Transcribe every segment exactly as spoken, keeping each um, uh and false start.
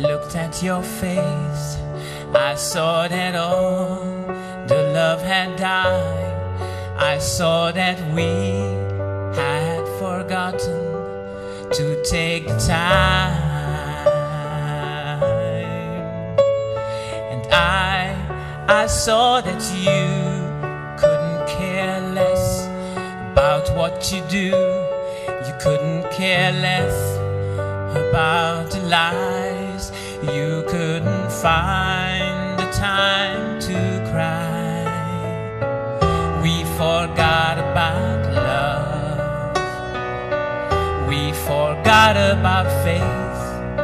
looked at your face, I saw that all the love had died. I saw that we had forgotten to take the time. And I, I saw that you couldn't care less about what you do. You couldn't care less about the lies. You couldn't find the time to cry. We forgot about love. We forgot about faith.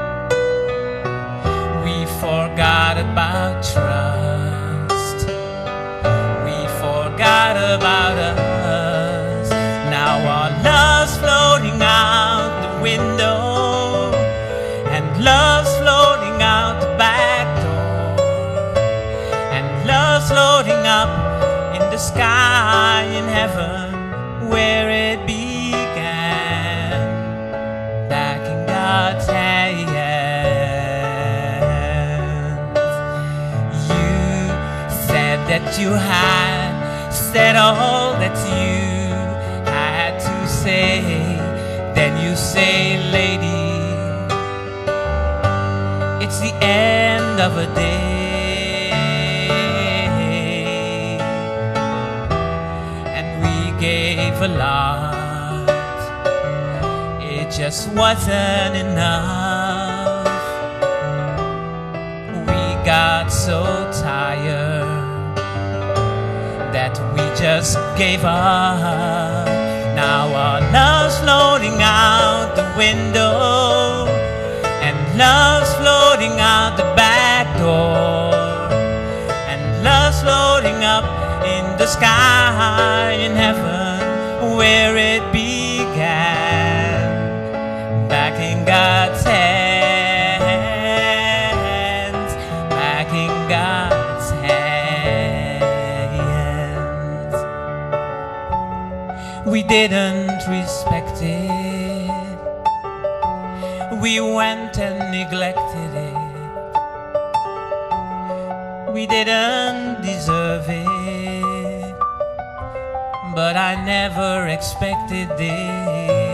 We forgot about trust. We forgot about us. Now our love's floating out the window, and love's floating out the back door, and love's floating up in the sky in heaven where it began, back in God's hands. You said that you had said all that you had to say. Then you say, lady, it's the end of a day, and we gave a lot. It just wasn't enough. We got so tired that we just gave up. Now our love's floating out the window, and love's floating out the back door, and love's floating up in the sky in heaven where it began, back in God's hands, back in God's hands. We didn't respect it. We went and neglected it. We didn't deserve it, but I never expected this.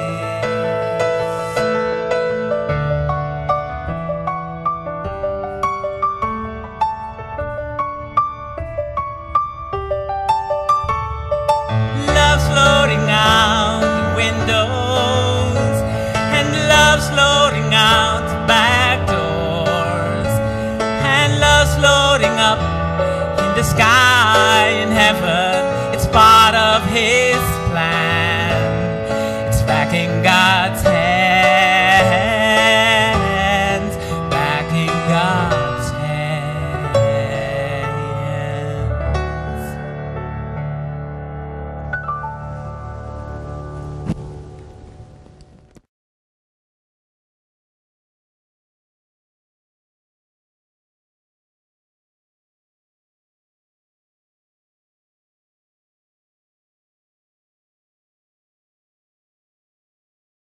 Love's floating out the windows, and love's floating out the back doors, and love's floating up in the sky in heaven. It's part of His plan. It's back in God's